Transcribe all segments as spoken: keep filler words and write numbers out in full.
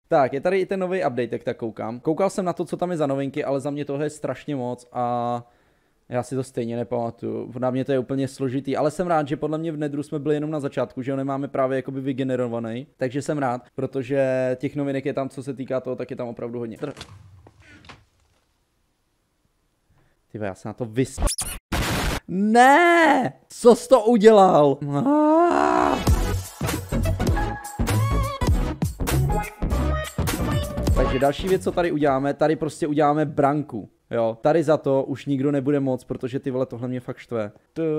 Tak, je tady i ten nový update, jak tak koukám. Koukal jsem na to, co tam je za novinky, ale za mě toho je strašně moc a já si to stejně nepamatuju. Na mě to je úplně složitý, ale jsem rád, že podle mě v Nedru jsme byli jenom na začátku, že ho nemáme právě jakoby vygenerovaný. Takže jsem rád, protože těch novinek je tam, co se týká toho, tak je tam opravdu hodně. Tyve, já se na to vys... Ne! Co jsi to udělal? Ah! Takže další věc, co tady uděláme, tady prostě uděláme branku. Jo, tady za to už nikdo nebude moc, protože ty vole, tohle mě fakt štve.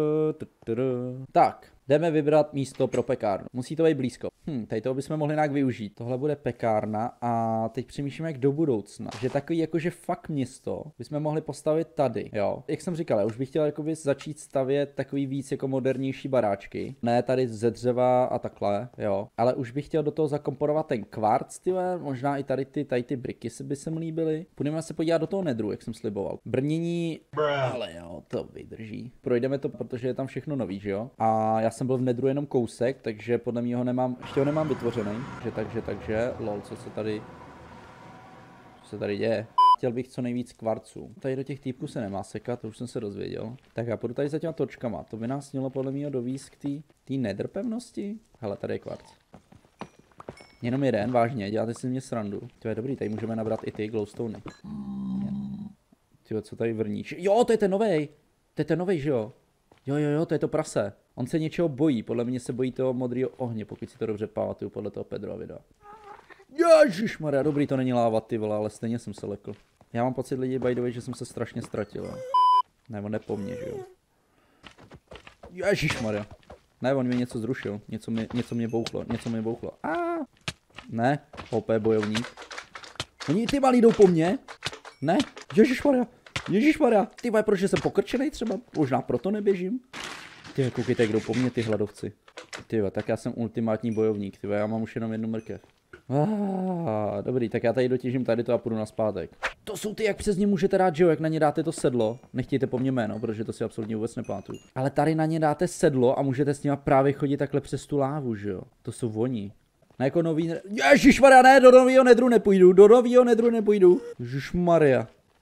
Tak, jdeme vybrat místo pro pekárnu. Musí to být blízko. Hm, tady toho bychom mohli nějak využít. Tohle bude pekárna a teď přemýšlíme jak do budoucna. Že takový jakože fakt město bychom mohli postavit tady, jo. Jak jsem říkal, já už bych chtěl jakoby začít stavět takový víc jako modernější baráčky. Ne tady ze dřeva a takhle, jo. Ale už bych chtěl do toho zakomponovat ten kvarc, tyhle, možná i tady ty, tady ty briky se by se mi líbily. Půjdeme se podívat do toho Nedru, jak jsem sliboval. Brnění, ale jo, to vydrží. Projdeme to, protože je tam všechno nový, že jo. A já jsem byl v Nedru jenom kousek, takže podle mě ho nemám, ještě ho nemám vytvořený. Takže, takže, takže, lol, co se tady, co se tady děje? Chtěl bych co nejvíc kvarců. Tady do těch týpků se nemá sekat, to už jsem se dozvěděl. Tak já půjdu tady za těma točkama. To by nás mělo podle mě dovízt k té Nether pevnosti. Hele, tady je kvarc. Jenom jeden, vážně, děláte si mě srandu. To je dobrý, tady můžeme nabrat i ty glowstony. Tyjo, co tady vrníš? Jo, to je ten novej. To je ten novej, že jo? Jo, jo, jo, to je to prase. On se něčeho bojí, podle mě se bojí toho modrého ohně, pokud si to dobře pamatuju podle toho Pedrova videa. Ježišmarja, dobrý, to není láva, ty vole, ale stejně jsem se lekl. Já mám pocit lidi, by the way, že jsem se strašně ztratil. Jo. Ne, on ne po mně, že jo. Ježišmarja. Ne, on mi něco zrušil, něco mě, něco mě bouchlo, něco mě bouchlo. A ne, O P bojovník. Oni ty malí jdou po mně? Ne, ježišmarja. Ježišmarja, ty vole, proč jsem pokrčenej třeba? Možná proto neběžím. Ty koukejte, jak jdou po mně ty hladovci. Ty tak já jsem ultimátní bojovník, ty já mám už jenom jednu mrkev. Ah, dobrý, tak já tady dotěžím tady to a půjdu nazpátek. To jsou ty, jak přes ně můžete dát, že jo, jak na ně dáte to sedlo. Nechtějte po mně jméno, protože to si absolutně vůbec nepamatuju. Ale tady na ně dáte sedlo a můžete s nima právě chodit takhle přes tu lávu, že jo. To jsou oni. Na jako nový... Ježišmarja, ne, do novýho Nedru nepůjdu, do novýho Nedru nepůjdu. Ježišmarja.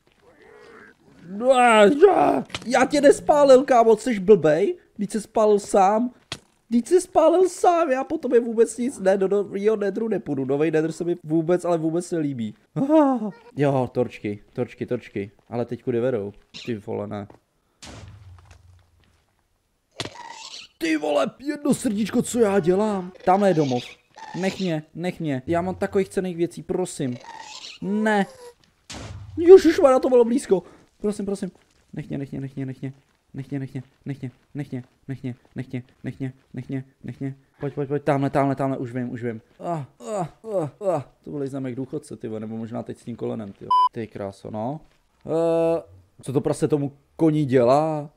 Já tě nespálil, kámo, jsi blbej? Vždyť se spálil sám. Vždyť se spálil sám, já potom je vůbec nic, ne, do novýho Nedru nepůjdu. Nový Nether se mi vůbec, ale vůbec nelíbí. Ah, jo, torčky, torčky, torčky. Ale teď kudy vedou? Ty vole, ne. Ty vole, jedno srdíčko, co já dělám? Tamhle je domov. Nech mě, nech mě. Já mám takových cenných věcí, prosím. Ne. Ježišmarja, to bylo blízko. Prosím, prosím. Nech mě, nech mě, nech mě, nech mě. Nech mě, nech mě, nech mě, nech mě, nech mě, nech mě, nech mě, nech mě, nech mě. Pojď, pojď, pojď, tamhle, tamhle, tamhle, už vím, už vím. Ah, ah, ah, ah. To byl znamek důchodce, tyvo, nebo možná teď s tím kolenem, tyjo. Ty kráso, no. Uh, co to prostě tomu koni dělá?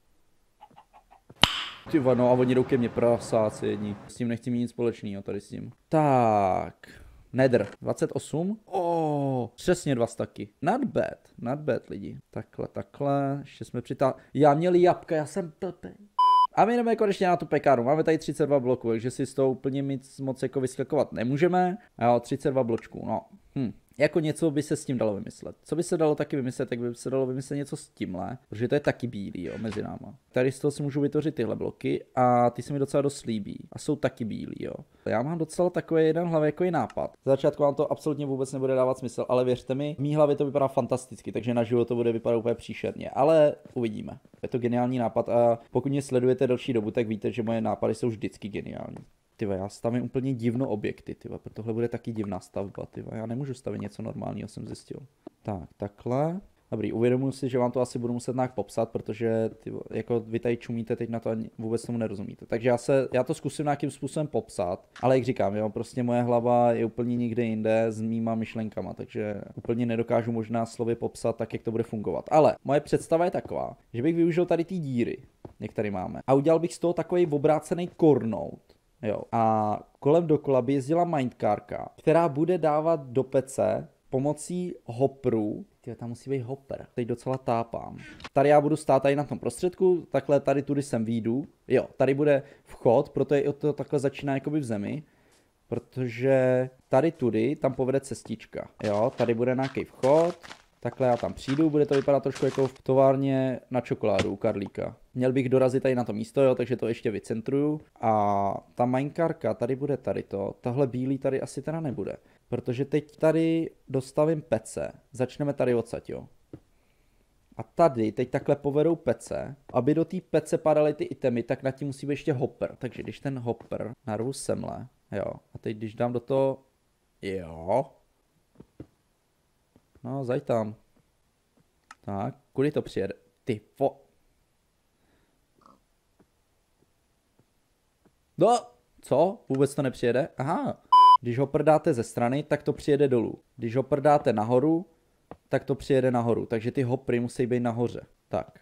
Tyvo, no a oni jdou ke mně, prasáci jedni. S tím nechci mít nic společného, tady s tím. Tak. Nether, dvacet osm. Oh, přesně dva staky. Not bad, not bad lidi. Takhle, takhle, ještě jsme přitá... Já měl jabka, já jsem blbej. A my jdeme konečně na tu pekárnu. Máme tady třicet dva bloků, takže si z toho úplně nic moc jako vyskakovat nemůžeme. Jo, třicet dva bločků, no. Hm. Jako něco by se s tím dalo vymyslet. Co by se dalo taky vymyslet, tak by se dalo vymyslet něco s tímhle, protože to je taky bílý, jo, mezi náma. Tady z toho si můžu vytvořit tyhle bloky a ty se mi docela dost líbí a jsou taky bílý, jo. Já mám docela takový jeden hlavě jako nápad. Z začátku vám to absolutně vůbec nebude dávat smysl, ale věřte mi, v mý hlavě to vypadá fantasticky, takže na život to bude vypadat úplně příšerně, ale uvidíme. Je to geniální nápad a pokud mě sledujete delší dobu, tak víte, že moje nápady jsou vždycky geniální. Tyva, já stavím úplně divno objekty, tyva, protože tohle bude taky divná stavba, tyva, já nemůžu stavit něco normálního, jsem zjistil. Tak, takhle. Dobrý, uvědomuji si, že vám to asi budu muset nějak popsat, protože tyvo, jako vy tady čumíte teď na to a vůbec tomu nerozumíte. Takže já, se, já to zkusím nějakým způsobem popsat, ale jak říkám, jo, prostě moje hlava je úplně někde jinde s mýma myšlenkama, takže úplně nedokážu možná slovy popsat tak, jak to bude fungovat. Ale moje představa je taková, že bych využil tady ty díry, jak tady máme, a udělal bych z toho takový obrácený kornout. Jo. A kolem dokola by jezdila mindcarka, která bude dávat do pece pomocí hopru. Tyjo, tam musí být hopper. Teď docela tápám. Tady já budu stát tady na tom prostředku, takhle tady tudy sem výjdu. Jo, tady bude vchod, proto je to takhle začíná jakoby v zemi. protože tady tudy tam povede cestička, jo, tady bude nějaký vchod, takhle já tam přijdu, bude to vypadat trošku jako v továrně na čokoládu u Karlíka. Měl bych dorazit tady na to místo, jo, takže to ještě vycentruju. A ta minekarka, tady bude tady to, tahle bílý tady asi teda nebude. Protože teď tady dostavím pece, začneme tady odsať, jo. A tady teď takhle povedou pece, aby do té pece padaly ty itemy, tak nad tím musí být ještě hopper. Takže když ten hopper narvu semle, jo, a teď když dám do toho, jo, no, zaď tam. Tak, kudy to přijede? Ty fo... No, co? Vůbec to nepřijede? Aha. Když ho prdáte ze strany, tak to přijede dolů. Když ho prdáte nahoru, tak to přijede nahoru. Takže ty hopry musí být nahoře. Tak.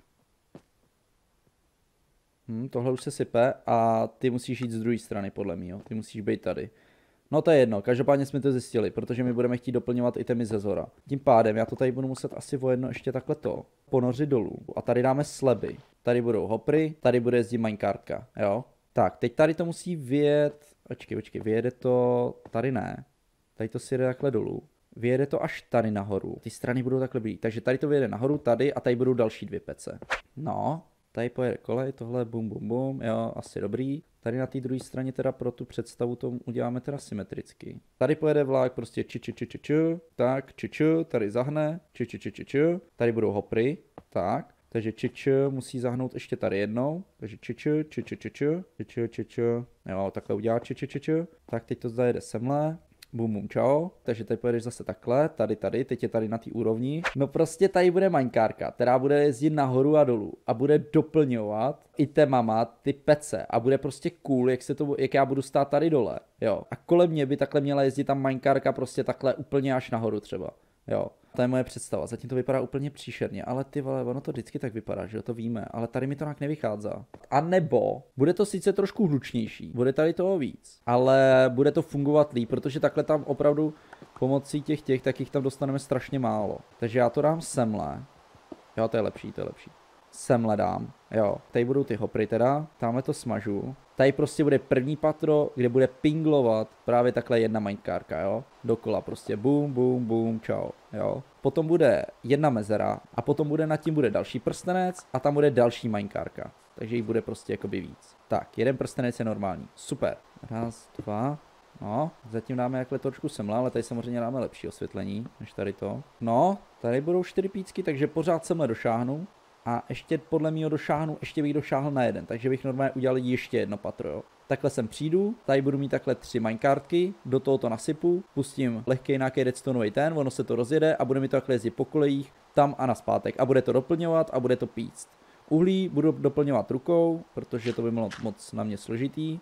Hm, tohle už se sype a ty musíš jít z druhé strany, podle mě. Ty musíš být tady. No to je jedno, každopádně jsme to zjistili, protože my budeme chtít doplňovat itemy ze zhora. Tím pádem já to tady budu muset asi o jedno ještě takhle to ponořit dolů. A tady dáme sleby. Tady budou hopry, tady bude jezdit minekartka, jo. Tak, teď tady to musí vyjet, počkej, počkej, vyjede to, tady ne. Tady to si jede takhle dolů. Vyjede to až tady nahoru. Ty strany budou takhle blíž. Takže tady to vyjede nahoru, tady a tady budou další dvě pece. No, tady pojede kolej, tohle bum bum bum, jo, asi dobrý. Tady na té druhé straně teda pro tu představu to uděláme teda symetricky. Tady pojede vlak prostě či či či či či, tak či či, tady zahne, či či či či či, tady budou hopry, tak. Takže či či musí zahnout ještě tady jednou, takže či či či či či či, či či či, jo, takhle udělá či či či či, tak teď to zajede semhle. Bum bum čau, takže tady pojedeš zase takhle, tady tady, teď je tady na té úrovni. No prostě tady bude minekarka, která bude jezdit nahoru a dolů a bude doplňovat itemama ty pece a bude prostě cool, jak, se to, jak já budu stát tady dole, jo. A kolem mě by takhle měla jezdit tam minekarka prostě takhle úplně až nahoru třeba, jo. To je moje představa, zatím to vypadá úplně příšerně, ale ty vole, ono to vždycky tak vypadá, že to víme, ale tady mi to nějak nevychází. A nebo, bude to sice trošku hlučnější, bude tady toho víc, ale bude to fungovat líp, protože takhle tam opravdu pomocí těch těch, tak jich tam dostaneme strašně málo. Takže já to dám semle, jo, to je lepší, to je lepší. Semle dám, jo, tady budou ty hopry teda, tamhle to smažu. Tady prostě bude první patro, kde bude pinglovat právě takhle jedna minekarka, jo. Dokola prostě boom, boom, boom, čau, jo. Potom bude jedna mezera a potom bude nad tím bude další prstenec a tam bude další minekarka. Takže jich bude prostě jakoby víc. Tak, jeden prstenec je normální, super. Raz, dva, no, zatím dáme jakhle trošku semla, ale tady samozřejmě dáme lepší osvětlení, než tady to. No, tady budou čtyři pícky, takže pořád semle došáhnu. A ještě podle mého došáhnu, ještě bych došáhl na jeden, takže bych normálně udělal ještě jedno patro, jo. Takhle sem přijdu, tady budu mít takhle tři minekartky, do toho to nasypu, pustím lehkej nějaký redstoneový ten, ono se to rozjede a bude mi to takhle jezdit po kolejích, tam a naspátek a bude to doplňovat a bude to píct. Uhlí budu doplňovat rukou, protože to by bylo moc na mě složitý.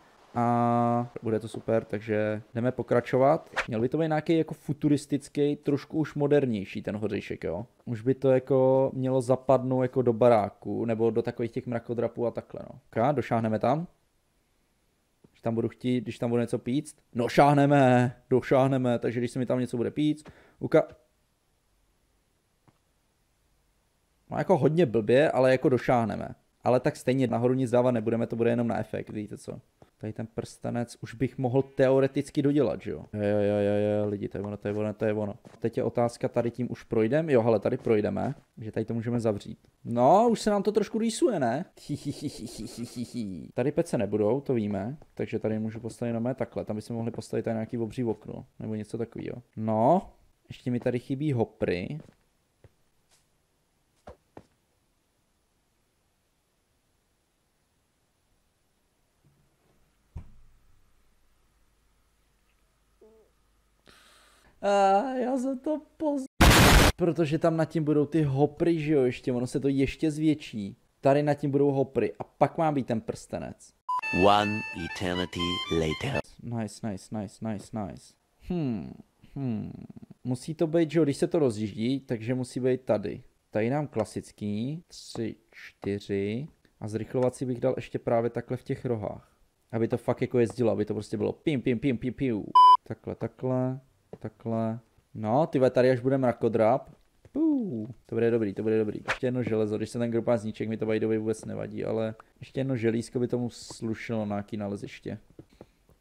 A bude to super, takže jdeme pokračovat. Měl by to být nějaký jako futuristický, trošku už modernější ten hořejšek, jo. Už by to jako mělo zapadnout jako do baráku, nebo do takových těch mrakodrapů a takhle, no. Ok, došáhneme tam. Když tam budu chtít, když tam budu něco píct. No šáhneme, došáhneme, takže když se mi tam něco bude píct. Uka... No jako hodně blbě, ale jako došáhneme. Ale tak stejně nahoru nic dávat nebudeme, to bude jenom na efekt, víte co. Tady ten prstenec už bych mohl teoreticky dodělat, že jo? Jo, jo, jo, jo, lidi, to je ono, to je ono, to je ono. Teď je otázka, tady tím už projdeme? Jo, hele, tady projdeme, že tady to můžeme zavřít. No, už se nám to trošku rýsuje, ne? Tady pece nebudou, to víme, takže tady můžu postavit na mé takhle, tam bychom mohli postavit tady nějaký obří okno, nebo něco takového. No, ještě mi tady chybí hopry. A já za to poz... Protože tam nad tím budou ty hopry, že jo, ještě, ono se to ještě zvětší. Tady nad tím budou hopry a pak má být ten prstenec. One eternity later. Nice, nice, nice, nice, nice. Hmm, hmm. Musí to být, že jo, když se to rozjíždí, takže musí být tady. Tady dám klasický, tři, čtyři. A zrychlovací bych dal ještě právě takhle v těch rohách. Aby to fakt jako jezdilo, aby to prostě bylo pim, pim, pim, pim, pim. Takhle, takhle. Takhle. No, tyhle, tady až bude mrakodrap. Puu, to bude dobrý, to bude dobrý. Ještě jedno železo, když se ten grupá zniček, mi to by vůbec nevadí, ale ještě jedno želízko by tomu slušelo na nějaký naleziště.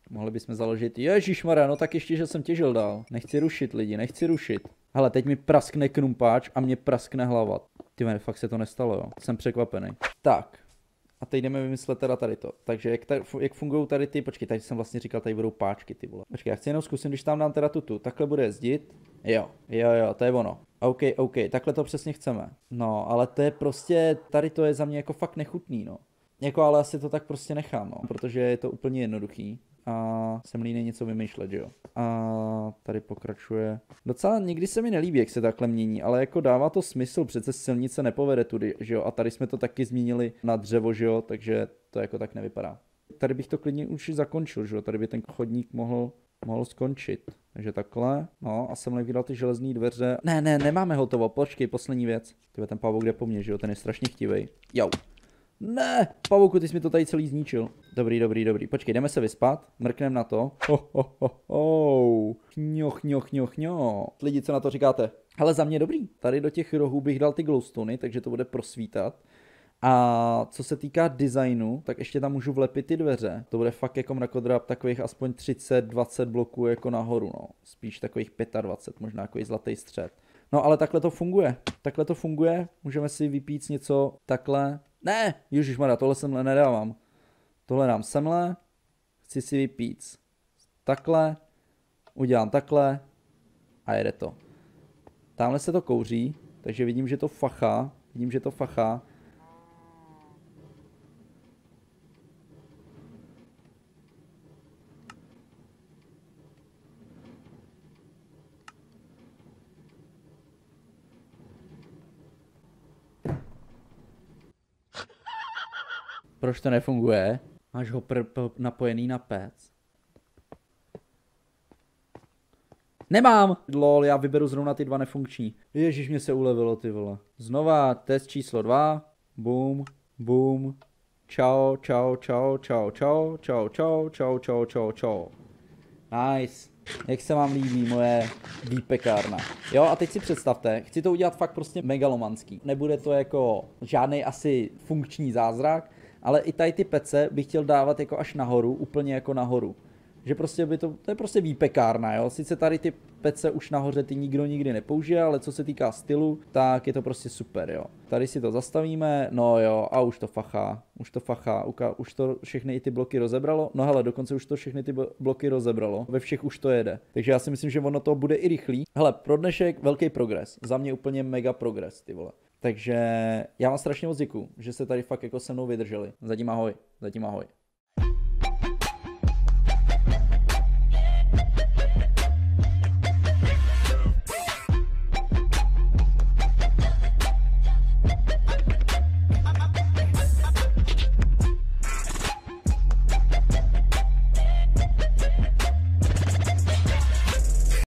Mohli bychom založit, ježišmarja, no tak ještě, že jsem těžil dál. Nechci rušit lidi, nechci rušit. Hele, teď mi praskne krumpáč a mě praskne hlava. Ty mene, fakt se to nestalo, jo. Jsem překvapený. Tak. A teď jdeme vymyslet teda tady to. Takže jak, tady, jak fungují tady ty, počkej, tady jsem vlastně říkal, tady budou páčky, ty vole. Počkej, já chci jenom zkusím, když tam dám teda tu tu, takhle bude jezdit. Jo, jo, jo, to je ono. OK, OK, takhle to přesně chceme. No, ale to je prostě, tady to je za mě jako fakt nechutný, no. Jako, ale asi to tak prostě nechám, no, protože je to úplně jednoduchý. A jsem línej něco vymýšlet, že jo. A tady pokračuje. Docela někdy se mi nelíbí, jak se takhle mění, ale jako dává to smysl, přece silnice nepovede tudy, že jo. A tady jsme to taky změnili na dřevo, že jo, takže to jako tak nevypadá. Tady bych to klidně už zakončil, že jo, tady by ten chodník mohl, mohl skončit. Takže takhle, no a jsem vydal ty železné dveře. Ne, ne, nemáme hotovo, počkej, poslední věc. Tyhle ten pavouk jde po mně, že jo, ten je strašně chtivej. Jau. Ne, pavouku, ty jsi mi to tady celý zničil. Dobrý, dobrý, dobrý. Počkej, jdeme se vyspat, mrkneme na to. Ho, ho, ho, ho. Chňoch, chňoch, chňoch, chňoch. Lidi, co na to říkáte? Ale za mě dobrý. Tady do těch rohů bych dal ty glowstony, takže to bude prosvítat. A co se týká designu, tak ještě tam můžu vlepit ty dveře. To bude fakt jako mrakodrap takových aspoň třicet dvacet bloků jako nahoru, no. Spíš takových dvacet pět, možná takový zlatý střed. No ale takhle to funguje. Takhle to funguje. Můžeme si vypít něco takhle. Ne, ježišmarja, tohle semhle nedávám. Tohle dám semhle. Chci si vypít takhle. Udělám takhle. A jede to. Tamhle se to kouří, takže vidím, že to fachá. Vidím, že to fachá. Proč to nefunguje? Máš ho pr- pr- napojený na pec. Nemám! Lol, já vyberu zrovna ty dva nefunkční. Ježíš, mě se ulevilo, ty vole. Znova test číslo dva. Boom, boom. Čau, čau, čau, čau, čau, čau, čau, čau, čau, čau, čau. Nice. Jak se vám líbí moje výpekárna. Jo, a teď si představte, chci to udělat fakt prostě megalomanský. Nebude to jako žádný asi funkční zázrak, ale i tady ty pece bych chtěl dávat jako až nahoru, úplně jako nahoru. Že prostě by to, to je prostě výpekárna, jo. Sice tady ty pece už nahoře ty nikdo nikdy nepoužije, ale co se týká stylu, tak je to prostě super, jo. Tady si to zastavíme, no jo, a už to fachá, už to fachá, už to všechny i ty bloky rozebralo, no hele, dokonce už to všechny ty bloky rozebralo, ve všech už to jede. Takže já si myslím, že ono to bude i rychlý. Hele, pro dnešek velký progres, za mě úplně mega progres, ty vole. Takže já vám strašně moc děkuju, že jste tady fakt jako se mnou vydrželi. Zatím ahoj, zatím ahoj.